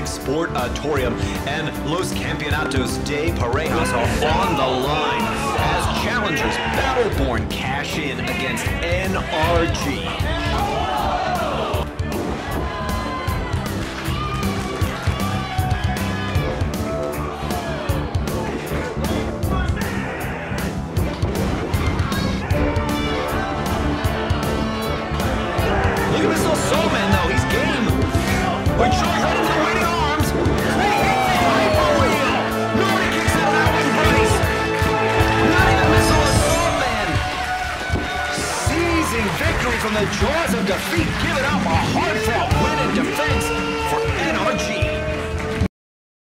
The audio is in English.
Sportatorium, and Los Campeonatos de Parejas are on the line as challengers Battleborn cash in against NRG. Look at this little soul man though, he's game. But Sean's right into the waiting arms. He hits the hyper wheel. Nobody kicks out of that one, buddies. Not even missile assault man. Seizing victory from the jaws of defeat, giving up a heartfelt win in defense.